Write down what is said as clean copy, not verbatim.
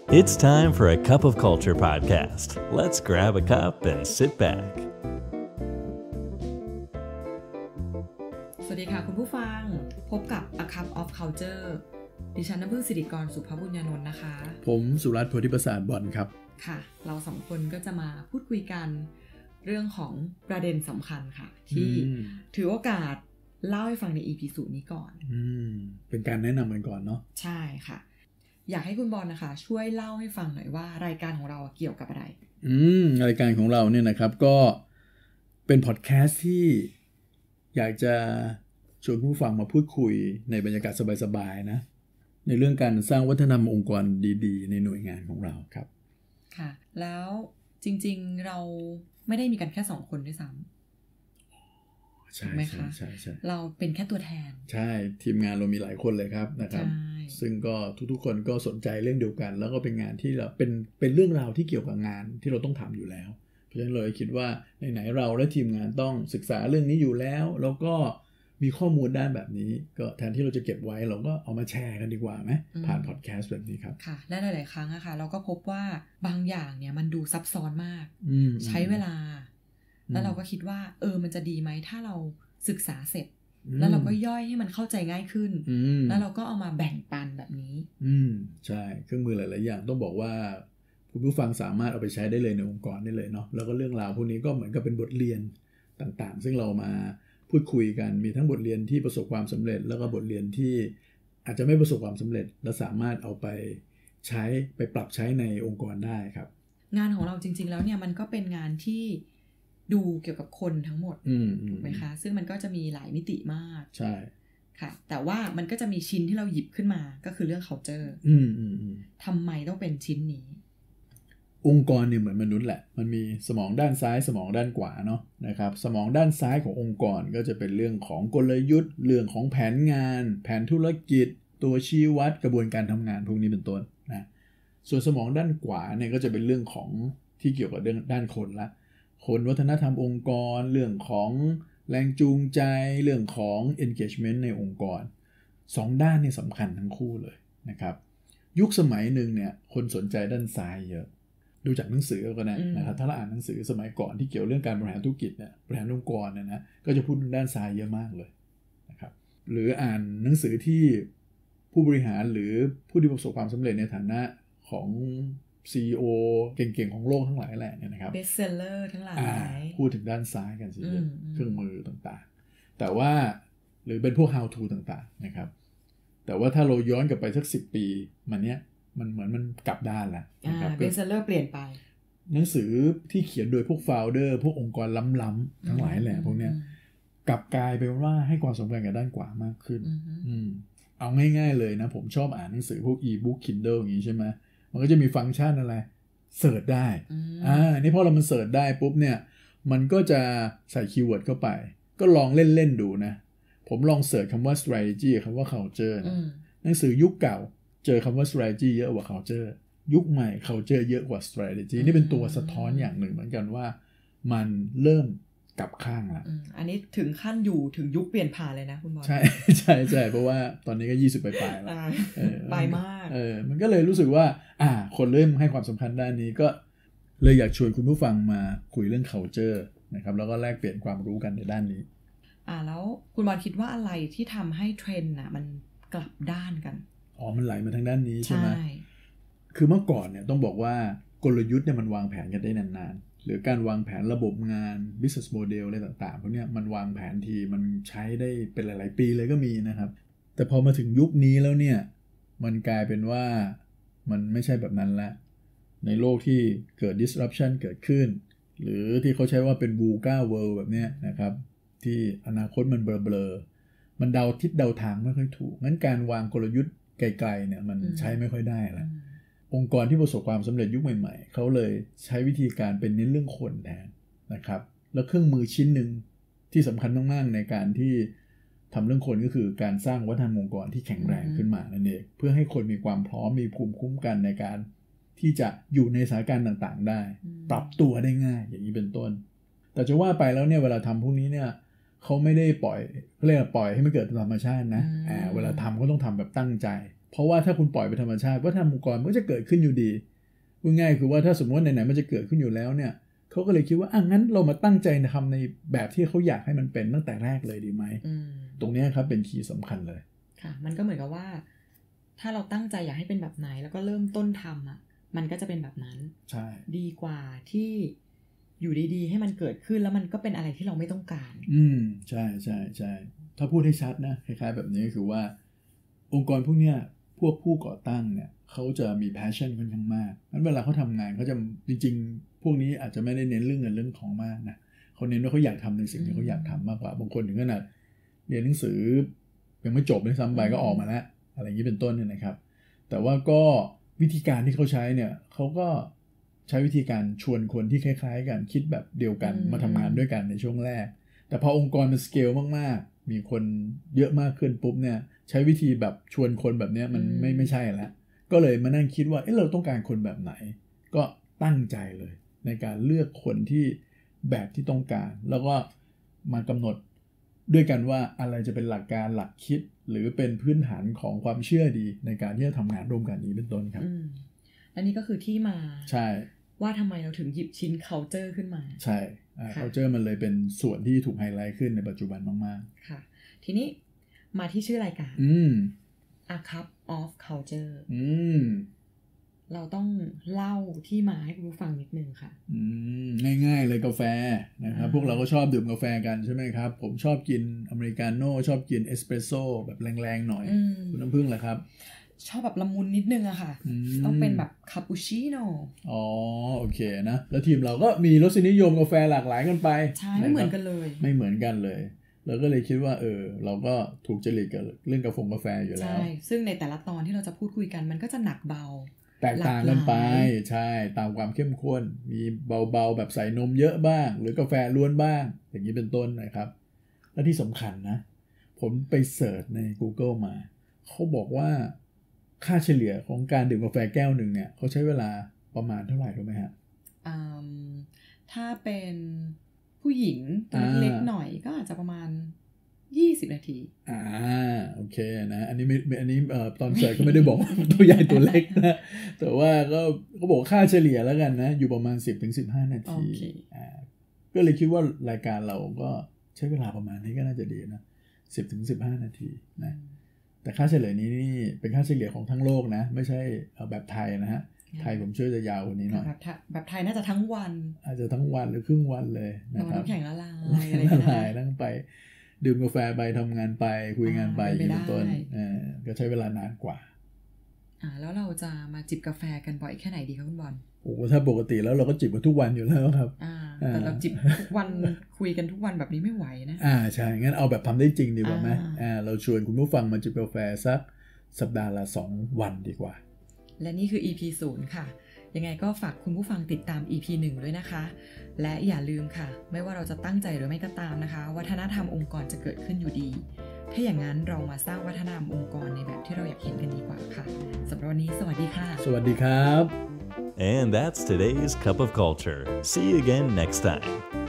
It's time for a cup of culture podcast. Let's grab a cup and sit back. สวัสดีค่ะคุณผู้ฟังพบกับ A Cup of Culture ดิฉันน้ำพึ่งสิริกรสุภบุญญานนท์นะคะผมสุรัตน์โพธิประสาทบอลครับค่ะเราสองคนก็จะมาพูดคุยกันเรื่องของประเด็นสำคัญค่ะที่ถือโอกาสเล่าให้ฟังใน EP 0นี้ก่อนเป็นการแนะนำกันก่อนเนาะใช่ค่ะอยากให้คุณบอลนะคะช่วยเล่าให้ฟังหน่อยว่ารายการของเราเกี่ยวกับอะไรรายการของเราเนี่ยนะครับก็เป็นพอดแคสต์ที่อยากจะชวนผู้ฟังมาพูดคุยในบรรยากาศสบายๆนะในเรื่องการสร้างวัฒนธรรมองค์กรดีๆในหน่วยงานของเราครับค่ะแล้วจริงๆเราไม่ได้มีกันแค่2คนด้วยซ้ำใช่ไหมคะใช่เราเป็นแค่ตัวแทนใช่ทีมงานเรามีหลายคนเลยครับนะครับซึ่งก็ทุกๆคนก็สนใจเรื่องเดียวกันแล้วก็เป็นงานที่เราเป็นเรื่องราวที่เกี่ยวกับงานที่เราต้องทำอยู่แล้วเพราะฉะนั้นเลยคิดว่าไหนๆเราและทีมงานต้องศึกษาเรื่องนี้อยู่แล้วก็มีข้อมูลด้านแบบนี้ก็แทนที่เราจะเก็บไว้เราก็เอามาแชร์กันดีกว่าไหมผ่านพอดแคสต์แบบนี้ครับค่ะและหลายๆครั้งนะคะเราก็พบว่าบางอย่างเนี่ยมันดูซับซ้อนมากใช้เวลาแล้วเราก็คิดว่ามันจะดีไหมถ้าเราศึกษาเสร็จแล้วเราก็ย่อยให้มันเข้าใจง่ายขึ้นแล้วเราก็เอามาแบ่งปันแบบนี้ใช่เครื่องมือหลายๆอย่างต้องบอกว่าคุณผู้ฟังสามารถเอาไปใช้ได้เลยในองค์กรได้เลยเนาะแล้วก็เรื่องราวพวกนี้ก็เหมือนกับเป็นบทเรียนต่างๆซึ่งเรามาพูดคุยกันมีทั้งบทเรียนที่ประสบความสำเร็จแล้วก็บทเรียนที่อาจจะไม่ประสบความสำเร็จและสามารถเอาไปใช้ไปปรับใช้ในองค์กรได้ครับงานของเราจริงๆแล้วเนี่ยมันก็เป็นงานที่ดูเกี่ยวกับคนทั้งหมดถูกไหมคะซึ่งมันก็จะมีหลายมิติมากใช่ค่ะแต่ว่ามันก็จะมีชิ้นที่เราหยิบขึ้นมาก็คือเรื่อง culture ทำไมต้องเป็นชิ้นนี้องค์กรเนี่ยเหมือนมนุษย์แหละมันมีสมองด้านซ้ายสมองด้านขวาเนาะนะครับสมองด้านซ้ายขององค์กรก็จะเป็นเรื่องของกลยุทธ์เรื่องของแผนงานแผนธุรกิจตัวชี้วัดกระบวนการทำงานพวกนี้เป็นต้นนะส่วนสมองด้านขวาเนี่ยก็จะเป็นเรื่องของที่เกี่ยวกับด้านคนละคนวัฒนธรรมองค์กรเรื่องของแรงจูงใจเรื่องของ engagement ในองค์กร2ด้านนี่สำคัญทั้งคู่เลยนะครับยุคสมัยหนึ่งเนี่ยคนสนใจด้านซ้ายเยอะดูจากหนังสือก็ได้นะครับถ้าเราอ่านหนังสือสมัยก่อนที่เกี่ยวเรื่องการบริหารธุรกิจเนี่ยบริหารองค์กรนะก็จะพูดด้านซ้ายเยอะมากเลยนะครับหรืออ่านหนังสือที่ผู้บริหารหรือผู้ที่ประสบความสำเร็จในฐานะของ CEO เก่งๆของโลกทั้งหลายแหละเนี่ยนะครับ Best Seller ทั้งหลายพูดถึงด้านซ้ายกันสิเครื่องมือต่างๆแต่ว่าหรือเป็นพวก how to ต่างๆนะครับแต่ว่าถ้าเราย้อนกลับไปสัก10 ปีมันเนี้ยมันเหมือนมันกลับด้านแล้วนะครับ Best Seller เปลี่ยนไปหนังสือที่เขียนโดยพวก founder พวกองค์กรล้ำๆทั้งหลายแหละพวกเนี้ยกลับกลายเป็นว่าให้ความสำคัญกับด้านขวามากขึ้นเอาง่ายๆเลยนะผมชอบอ่านหนังสือพวก e-book Kindle อย่างนี้ใช่ไหมมันก็จะมีฟังก์ชันอะไรเสิร์ชได้นี่พอมันเสิร์ชได้ปุ๊บเนี่ยมันก็จะใส่คีย์เวิร์ดเข้าไปก็ลองเล่นๆดูนะผมลองเสิร์ชคำว่า strategy คำว่า culture นะหนังสือยุคเก่าเจอคำว่า strategy เยอะกว่า culture ยุคใหม่ culture เยอะกว่า strategy นี่เป็นตัวสะท้อนอย่างหนึ่งเหมือนกันว่ามันเริ่มกลับข้างละอันนี้ถึงขั้นอยู่ถึงยุคเปลี่ยนผ่านเลยนะคุณบอลใช่เพราะว่าตอนนี้ก็20ปลายแล้วปลายมากมันก็เลยรู้สึกว่าคนเริ่มให้ความสำคัญด้านนี้ก็เลยอยากชวนคุณผู้ฟังมาคุยเรื่อง culture นะครับแล้วก็แลกเปลี่ยนความรู้กันในด้านนี้แล้วคุณบอลคิดว่าอะไรที่ทำให้เทรนด์มันกลับด้านกันมันไหลมาทางด้านนี้ใช่ไหมคือเมื่อก่อนเนี่ยต้องบอกว่ากลยุทธ์เนี่ยมันวางแผนกันได้นานๆหรือการวางแผนระบบงาน business model อะไรต่างๆพวกนี้มันวางแผนทีมันใช้ได้เป็นหลายๆปีเลยก็มีนะครับแต่พอมาถึงยุคนี้แล้วเนี่ยมันกลายเป็นว่ามันไม่ใช่แบบนั้นละในโลกที่เกิด disruption เกิดขึ้นหรือที่เขาใช้ว่าเป็น VUCA world แบบนี้นะครับที่อนาคตมันเบลอๆมันเดาทิศเดาทางไม่ค่อยถูกงั้นการวางกลยุทธ์ไกลๆเนี่ยมันใช้ไม่ค่อยได้ละองค์กรที่ประสบความสำเร็จยุคใหม่ๆเขาเลยใช้วิธีการเป็นเน้นเรื่องคนแทนนะครับแล้วเครื่องมือชิ้นหนึ่งที่สำคัญมากๆในการที่ทำเรื่องคนก็คือการสร้างวัฒนธรรมองค์กรที่แข็งแรงขึ้นมานั่นเองเพื่อให้คนมีความพร้อมมีภูมิคุ้มกันในการที่จะอยู่ในสถานการณ์ต่างๆได้ปรับตัวได้ง่ายอย่างนี้เป็นต้นแต่จะว่าไปแล้วเนี่ยเวลาทำพวกนี้เนี่ยเขาไม่ได้ปล่อยให้มันเกิดธรรมชาตินะเวลาทำก็ต้องทำแบบตั้งใจเพราะว่าถ้าคุณปล่อยไปธรรมชาติวัฒนธรรมองค์กรมันก็จะเกิดขึ้นอยู่ดีพูดง่ายคือว่าถ้าสมมติว่าไหนๆมันจะเกิดขึ้นอยู่แล้วเนี่ยเขาก็เลยคิดว่างั้นเรามาตั้งใจทำในแบบที่เขาอยากให้มันเป็นตั้งแต่แรกเลยดีไหมตรงนี้ครับเป็นคีย์สำคัญเลยค่ะมันก็เหมือนกับว่าถ้าเราตั้งใจอยากให้เป็นแบบไหนแล้วก็เริ่มต้นทำมันก็จะเป็นแบบนั้นใช่ดีกว่าที่อยู่ดีๆให้มันเกิดขึ้นแล้วมันก็เป็นอะไรที่เราไม่ต้องการใช่ใช่ใช่ถ้าพูดให้ชัดนะคล้ายๆแบบนี้คือว่าองค์กรพวกเนี้ยพวกผู้ก่อตั้งเนี่ยเขาจะมี passion ค่อนข้างมากงั้นเวลาเขาทำงานเขาจะจริงๆพวกนี้อาจจะไม่ได้เน้นเรื่องเงินเรื่องของมากนะเขาเน้นว่าเขาอยากทำในสิ่งที่เขาอยากทำมากกว่าบางคนถึงขนาดเรียนหนังสือยังไม่จบเลยซ้ำไปก็ออกมาแล้วอะไรอย่างนี้เป็นต้นเนี่ยนะครับแต่ว่าก็วิธีการที่เขาใช้เนี่ยเขาก็ใช้วิธีการชวนคนที่คล้ายๆกันคิดแบบเดียวกันมาทำงานด้วยกันในช่วงแรกแต่พอองค์กรมันสเกลมากๆมีคนเยอะมากขึ้นปุ๊บเนี่ยใช้วิธีแบบชวนคนแบบนี้มันไม่ใช่แล้วก็เลยมานั่งคิดว่าเราต้องการคนแบบไหนก็ตั้งใจเลยในการเลือกคนที่แบบที่ต้องการแล้วก็มากำหนดด้วยกันว่าอะไรจะเป็นหลักการหลักคิดหรือเป็นพื้นฐานของความเชื่อดีในการที่จะทำงานร่วมกันนี้เป็นต้นครับอันนี้ก็คือที่มาใช่ว่าทำไมเราถึงหยิบชิ้น culture ขึ้นมาใช่ culture มันเลยเป็นส่วนที่ถูกไฮไลท์ขึ้นในปัจจุบันมากๆค่ะทีนี้มาที่ชื่อรายการA Cup of Culture เราต้องเล่าที่มาให้คุณผู้ฟังนิดนึงค่ะง่ายๆเลยกาแฟนะครับพวกเราก็ชอบดื่มกาแฟกันใช่ไหมครับผมชอบกินอเมริกาโน่ชอบกินเอสเปรสโซ่แบบแรงๆหน่อยคุณน้ำผึ้งล่ะครับชอบแบบละมุนนิดนึงอะค่ะต้องเป็นแบบคาปูชิโน่อ๋อโอเคนะแล้วทีมเราก็มีรสนิยมกาแฟหลากหลายกันไปใช่ไม่เหมือนกันเลยไม่เหมือนกันเลยเราก็เลยคิดว่าเราก็ถูกจริตกับเรื่องกาแฟอยู่แล้วใช่ซึ่งในแต่ละตอนที่เราจะพูดคุยกันมันก็จะหนักเบาแตกต่างกันไปใช่ตามความเข้มข้นมีเบาๆแบบใส่นมเยอะบ้างหรือกาแฟล้วนบ้างอย่างนี้เป็นต้นนะครับและที่สำคัญนะผมไปเสิร์ชใน Google มาเขาบอกว่าค่าเฉลี่ยของการดื่มกาแฟแก้วหนึ่งเนี่ยเขาใช้เวลาประมาณเท่าไหร่รู้ไหมฮะถ้าเป็นผู้หญิงตัวเล็กหน่อยก็อาจจะประมาณ20 นาทีโอเคนะอันนี้ตอนเสิร์ชก็ไม่ได้บอกตัวใหญ่ตัวเล็กนะแต่ว่าก็บอกค่าเฉลี่ยแล้วกันนะอยู่ประมาณ 10-15 นาทีก็เลยคิดว่ารายการเราก็ใช้เวลาประมาณนี้ก็น่าจะดีนะ 10-15 นาทีนะแต่ค่าเฉลี่ยนี้นี่เป็นค่าเฉลี่ยของทั้งโลกนะไม่ใช่แบบไทยนะฮะไทยผมเชื่อจะยาวกว่านี้หน่อยแบบไทยน่าจะทั้งวันอาจจะทั้งวันหรือครึ่งวันเลยนะครับน้ำแข็งละลายอะไรนั่งไปดื่มกาแฟไปทำงานไปคุยงานไปเป็นต้นก็ใช้เวลานานกว่าแล้วเราจะมาจิบกาแฟกันบ่อยแค่ไหนดีครับคุณบอลถ้าปกติแล้วเราก็จิบกันทุกวันอยู่แล้วครับแต่เราจิบทุกวันคุยกันทุกวันแบบนี้ไม่ไหวนะใช่งั้นเอาแบบทำได้จริงดีกว่าไหมเราชวนคุณผู้ฟังมาจิบกาแฟสักสัปดาห์ละ2 วันดีกว่าและนี่คือ EP 0 ค่ะยังไงก็ฝากคุณผู้ฟังติดตาม EP 1 ด้วยนะคะและอย่าลืมค่ะไม่ว่าเราจะตั้งใจหรือไม่ก็ตามนะคะวัฒนธรรมองค์กรจะเกิดขึ้นอยู่ดีถ้าอย่างนั้นเรามาสร้างวัฒนธรรมองค์กรในแบบที่เราอยากเห็นกันดีกว่าค่ะสำหรับวันนี้สวัสดีค่ะสวัสดีครับ And that's today's Cup of Culture. See you again next time.